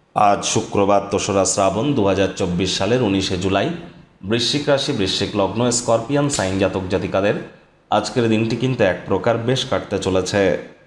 আজ শুক্রবার ২রা শ্রাবণ ২০২৪ সালের ১৯শে জুলাই। বৃশ্চিক রাশি, বৃশ্চিক লগ্ন, স্করপিয়ান সাইন জাতক জাতিকাদের আজকের দিনটি কিন্তু এক প্রকার বেশ কাটতে চলেছে।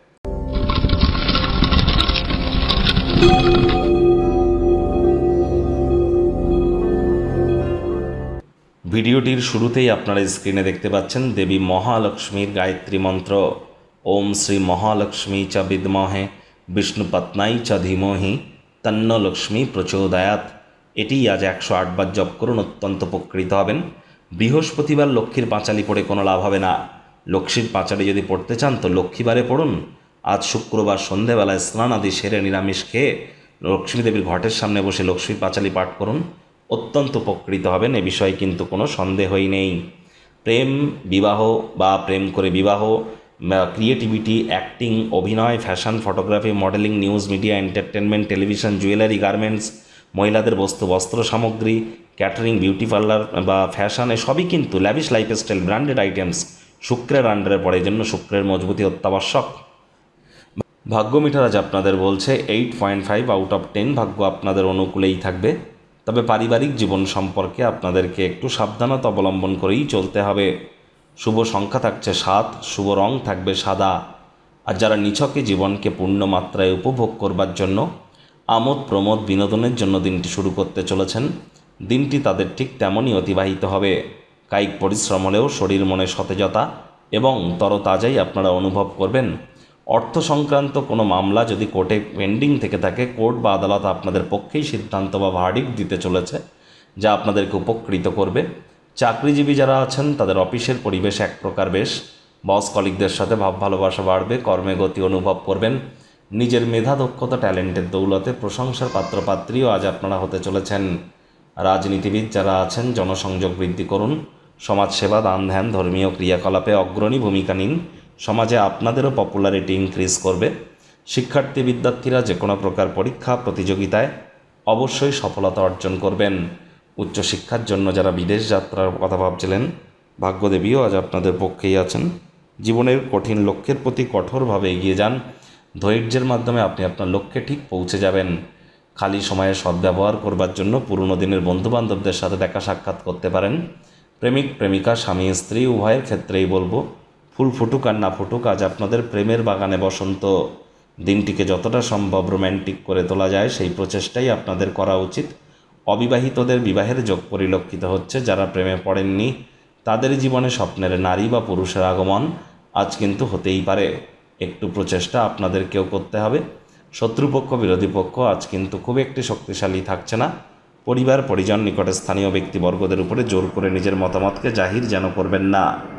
ভিডিওটির শুরুতেই আপনারা স্ক্রিনে দেখতে পাচ্ছেন দেবী মহালক্ষ্মীর গায়ত্রী মন্ত্র। ওম শ্রী মহালক্ষ্মী চ বিদ্মহে বিষ্ণুপত্নাই চ ধীমহি তন্ন লক্ষ্মী প্রচোদয়াৎ। এটি আজ ১০৮ বার জপ করুন, অত্যন্ত উপকৃত হবেন। বৃহস্পতিবার লক্ষ্মীর পাঁচালি পড়ে কোনো লাভ হবে না। লক্ষ্মীর পাঁচালি যদি পড়তে চান তো লক্ষ্মীবারে পড়ুন। আজ শুক্রবার সন্ধেবেলায় স্নান আদি সেরে নিরামিষ খেয়ে লক্ষ্মী দেবীর ঘটের সামনে বসে লক্ষ্মীর পাঁচালি পাঠ করুন, অত্যন্ত উপকৃত হবেন। এ বিষয়ে কিন্তু কোনো সন্দেহই নেই। প্রেম, বিবাহ বা প্রেম করে বিবাহ, ক্রিয়েটিভিটি, অ্যাক্টিং, অভিনয়, fashion, photography, modelling, news media, entertainment, television, jewellery, garments, মহিলাদের বস্ত্র সামগ্রী, ক্যাটারিং, বিউটি পার্লার বা ফ্যাশন, সবই কিন্তু ল্যাভিশ লাইফস্টাইল, ব্র্যান্ডেড আইটেমস শুক্রের আন্ডারে পড়ে। এই জন্য শুক্রের মজবুতি অত্যাবশ্যক। ভাগ্য মিটার আজ আপনাদের বলছে 8.5 আউট অফ 10 ভাগ্য আপনাদের অনুকূলেই থাকবে। তবে পারিবারিক জীবন সম্পর্কে আপনাদেরকে একটু সাবধানতা অবলম্বন করেই চলতে হবে। শুভ সংখ্যা থাকছে 7, শুভ রং থাকবে সাদা। আর যারা নিছকে জীবনকে পূর্ণ মাত্রায় উপভোগ করবার জন্য, আমোদ প্রমোদ বিনোদনের জন্য দিনটি শুরু করতে চলেছেন, দিনটি তাদের ঠিক তেমনই অতিবাহিত হবে। কায়িক পরিশ্রম হলেও শরীর মনে সতেজতা এবং তরতাজাই আপনারা অনুভব করবেন। অর্থ সংক্রান্ত কোনো মামলা যদি কোর্টে পেন্ডিং থেকে থাকে, কোর্ট বা আদালত আপনাদের পক্ষেই সিদ্ধান্ত বা ভার্ডিক্ট দিতে চলেছে, যা আপনাদেরকে উপকৃত করবে। চাকরিজীবী যারা আছেন তাদের অফিসের পরিবেশ এক প্রকার বেশ। বস কলিগদের সাথে ভাব ভালোবাসা বাড়বে, কর্মে গতি অনুভব করবেন। নিজের মেধা, দক্ষতা, ট্যালেন্টের দৌলতে প্রশংসার পাত্রপাত্রীও আজ আপনারা হতে চলেছেন। রাজনীতিবিদ যারা আছেন জনসংযোগ বৃদ্ধি করুন। সমাজসেবা, দান ধ্যান, ধর্মীয় ক্রিয়াকলাপে অগ্রণী ভূমিকা নিন। সমাজে আপনাদেরও পপুলারিটি ইনক্রিজ করবে। শিক্ষার্থী বিদ্যার্থীরা যে কোনো প্রকার পরীক্ষা প্রতিযোগিতায় অবশ্যই সফলতা অর্জন করবেন। উচ্চশিক্ষার জন্য যারা বিদেশ যাত্রার কথা ভাবছিলেন, ভাগ্যদেবীও আজ আপনাদের পক্ষেই আছেন। জীবনের কঠিন লক্ষ্যের প্রতি কঠোরভাবে এগিয়ে যান। ধৈর্যের মাধ্যমে আপনি আপনার লক্ষ্যে ঠিক পৌঁছে যাবেন। খালি সময়ে সদ্ব্যবহার করবার জন্য পুরনো দিনের বন্ধুবান্ধবদের সাথে দেখা সাক্ষাৎ করতে পারেন। প্রেমিক প্রেমিকা, স্বামী স্ত্রী উভয়ের ক্ষেত্রেই বলবো, ফুল ফুটুক আর না ফুটুক, আজ আপনাদের প্রেমের বাগানে বসন্ত। দিনটিকে যতটা সম্ভব রোম্যান্টিক করে তোলা যায় সেই প্রচেষ্টাই আপনাদের করা উচিত। অবিবাহিতদের বিবাহের যোগ পরিলক্ষিত হচ্ছে। যারা প্রেমে পড়েননি তাদের জীবনে স্বপ্নের নারী বা পুরুষের আগমন আজ কিন্তু হতেই পারে। একটু প্রচেষ্টা আপনাদেরকেও করতে হবে। শত্রুপক্ষ, বিরোধী পক্ষ আজ কিন্তু খুব একটি শক্তিশালী থাকছে না। পরিবার, পরিজন, নিকটে স্থানীয় ব্যক্তিবর্গদের উপরে জোর করে নিজের মতামতকে জাহির যেন করবেন না।